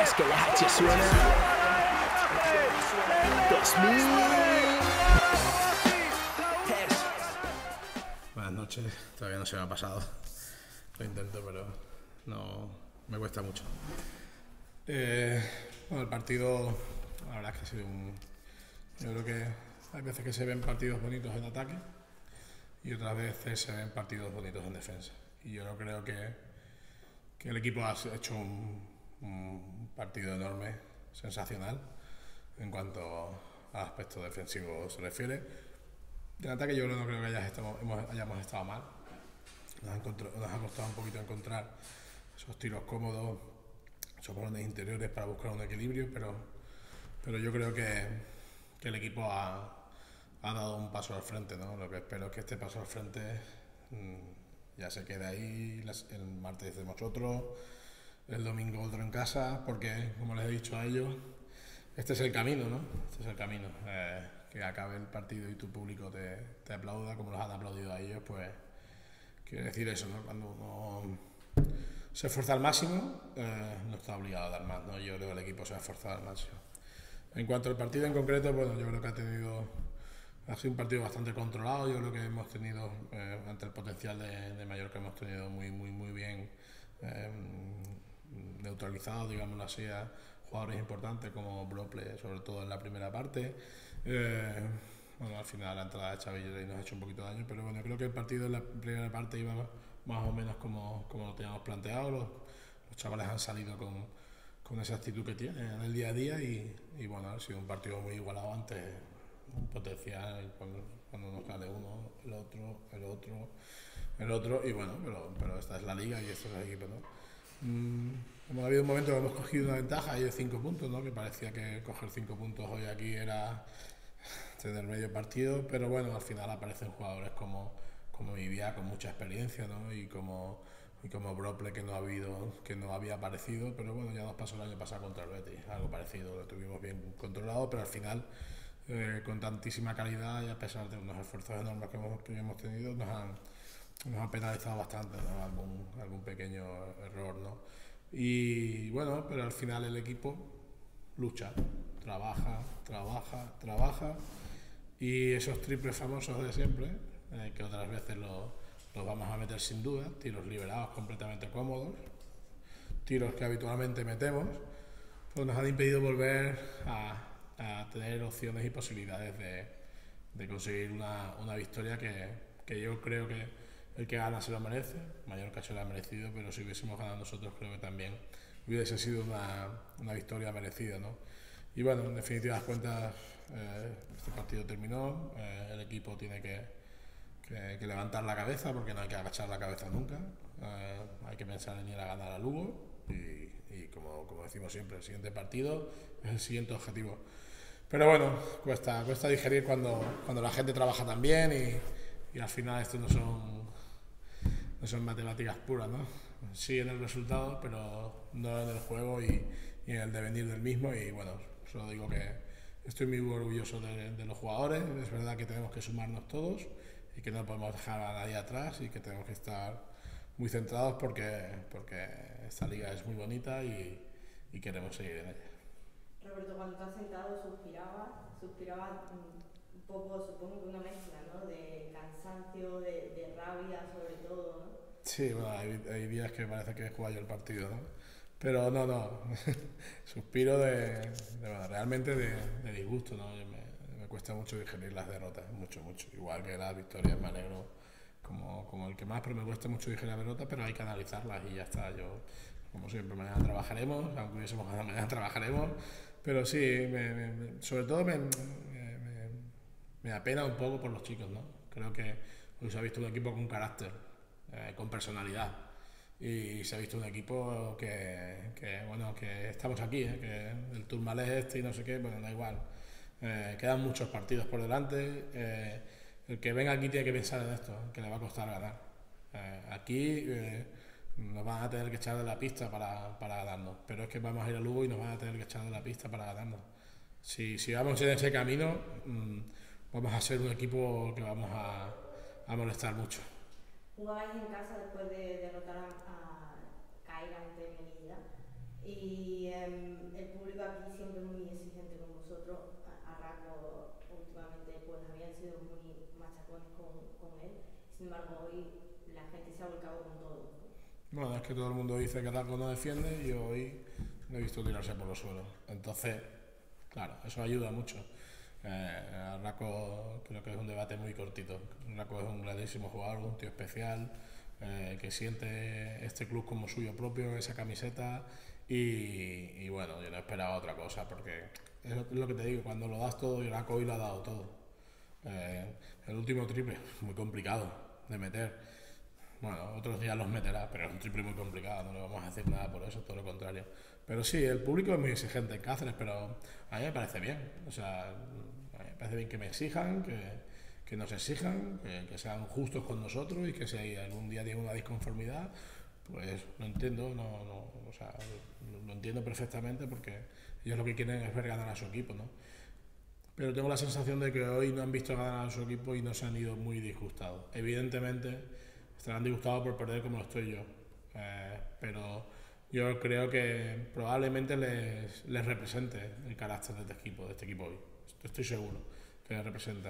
sabes que la H suena 2000. Buenas noches, todavía no se me ha pasado. Lo intento, pero no me cuesta mucho. Bueno, el partido, la verdad es que ha sido yo creo que hay veces que se ven partidos bonitos en ataque y otras veces se ven partidos bonitos en defensa. Y yo no creo que el equipo ha hecho un partido enorme, sensacional, en cuanto al aspecto defensivo se refiere. En ataque yo no creo que hayamos estado mal. Nos ha costado un poquito encontrar esos tiros cómodos, esos balones interiores para buscar un equilibrio, pero yo creo que el equipo ha dado un paso al frente, ¿no? Lo que espero es que este paso al frente ya se quede ahí. El martes hacemos otro, el domingo otro en casa, porque como les he dicho a ellos, este es el camino, ¿no? Este es el camino. Que acabe el partido y tu público te aplauda como los han aplaudido a ellos, pues quiere decir eso, ¿no? Cuando uno se esfuerza al máximo, no está obligado a dar más, ¿no? Yo creo que el equipo se ha esforzado al máximo. En cuanto al partido en concreto, bueno, yo creo que ha sido un partido bastante controlado. Yo creo que hemos tenido, ante el potencial de Mallorca, hemos tenido muy bien neutralizado, digámoslo así, a jugadores importantes como Brople, sobre todo en la primera parte. Bueno, al final la entrada de Xavi nos ha hecho un poquito de daño, pero bueno, creo que el partido en la primera parte iba más o menos como lo teníamos planteado. Los chavales han salido con esa actitud que tienen en el día a día y bueno, ha sido un partido muy igualado antes, un potencial cuando nos sale uno, el otro y bueno, pero esta es la liga y esto es el equipo, ¿no? Hemos habido un momento que hemos cogido una ventaja ahí de 5 puntos, ¿no? Que parecía que coger 5 puntos hoy aquí era tener medio partido, pero bueno, al final aparecen jugadores como Vivia con mucha experiencia, ¿no? Y como Brople que no había aparecido, pero bueno, ya nos pasó el año pasado contra el Betis, algo parecido, lo tuvimos bien controlado, pero al final con tantísima calidad y a pesar de unos esfuerzos enormes que hemos tenido, nos han penalizado bastante, ¿no? Algún pequeño error, ¿no? Y bueno, pero al final el equipo lucha, trabaja y esos triples famosos de siempre, que otras veces los vamos a meter sin duda, tiros liberados completamente cómodos, tiros que habitualmente metemos, pues nos han impedido volver a tener opciones y posibilidades de conseguir una victoria que yo creo que el que gana se lo merece. Mallorca se lo ha merecido, pero si hubiésemos ganado nosotros creo que también hubiese sido una victoria merecida, ¿no? Y bueno, en definitivas cuentas, este partido terminó, el equipo tiene que levantar la cabeza porque no hay que agachar la cabeza nunca, hay que pensar en ir a ganar a Lugo y como decimos siempre, el siguiente partido es el siguiente objetivo. Pero bueno, cuesta digerir cuando la gente trabaja tan bien y al final esto no son matemáticas puras, ¿no? Sí en el resultado, pero no en el juego y en el devenir del mismo. Y bueno, solo digo que estoy muy orgulloso de los jugadores. Es verdad que tenemos que sumarnos todos y que no podemos dejar a nadie atrás y que tenemos que estar muy centrados porque esta liga es muy bonita y queremos seguir en ella. Roberto, cuando te has sentado suspirabas un poco, supongo que una mezcla, ¿no? De cansancio, de rabia sobre todo, ¿no? Sí, bueno, hay días que parece que he jugado yo el partido, ¿no? Pero no, suspiro realmente de disgusto, ¿no? Me cuesta mucho digerir las derrotas, mucho, igual que las victorias me alegro como el que más, pero me cuesta mucho digerir las derrotas, pero hay que analizarlas y ya está. Yo, como siempre, mañana trabajaremos, aunque hubiésemos ganado, mañana trabajaremos, pero sí, sobre todo me apena un poco por los chicos, ¿no? Creo que hoy se ha visto un equipo con carácter, con personalidad, y se ha visto un equipo que estamos aquí, que el Tourmalet este y no sé qué, bueno, da igual, quedan muchos partidos por delante, el que venga aquí tiene que pensar en esto, que le va a costar ganar, aquí nos van a tener que echar de la pista para ganarnos, pero es que vamos a ir a Lugo y nos van a tener que echar de la pista para ganarnos. Si vamos en ese camino, vamos a ser un equipo que vamos a molestar mucho. Jugabais en casa después de derrotar a caer ante Melilla. Y el público aquí siempre es muy exigente con vosotros. Arraco últimamente pues habían sido muy machacones con él. Sin embargo, hoy la gente se ha volcado con todo. Bueno, es que todo el mundo dice que Raco no defiende y yo hoy lo he visto tirarse por los suelos. Entonces, claro, eso ayuda mucho. Raco creo que es un debate muy cortito. Raco es un grandísimo jugador, un tío especial, que siente este club como suyo propio, esa camiseta. Y bueno, yo no esperaba otra cosa, porque es lo que te digo, cuando lo das todo, y Raco hoy lo ha dado todo. El último triple, muy complicado de meter. Bueno, otros días los meterá, pero es un triple muy complicado, no le vamos a decir nada por eso, todo lo contrario. Pero sí, el público es muy exigente en Cáceres, pero a mí me parece bien. O sea, a mí me parece bien que me exijan, que nos exijan, que sean justos con nosotros y que si algún día tienen una disconformidad, pues lo entiendo, o sea, lo entiendo perfectamente porque ellos lo que quieren es ver ganar a su equipo, ¿no? Pero tengo la sensación de que hoy no han visto ganar a su equipo y no se han ido muy disgustados. Evidentemente estarán disgustados por perder como lo estoy yo, pero yo creo que probablemente les represente el carácter de este equipo hoy. Estoy seguro que les representa.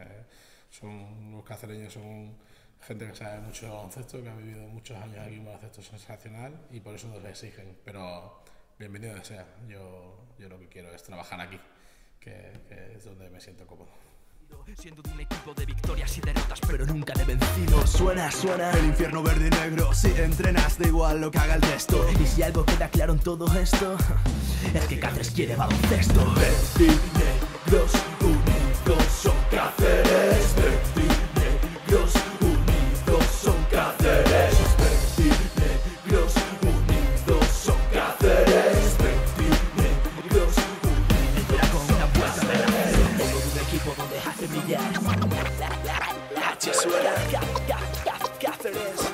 Los cacereños son gente que sabe mucho de baloncesto, que ha vivido muchos años aquí un baloncesto sensacional y por eso nos exigen. Pero bienvenido sea. Yo lo que quiero es trabajar aquí, que es donde me siento cómodo. Siendo de un equipo de victorias y derrotas, pero nunca de vencidos. Suena el infierno verde y negro. Si entrenas, da igual lo que haga el resto. Y si algo queda claro en todo esto, es que Cáceres quiere baloncesto. Verdinegros unidos son Cáceres. Verdinegros unidos son Cáceres. Verdinegros unidos son Cáceres. Verdinegros unidos con una puesta de la equipo donde hace brillar. La H suena. Cáceres.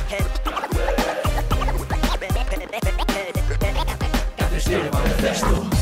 Cáceres tiene baloncesto.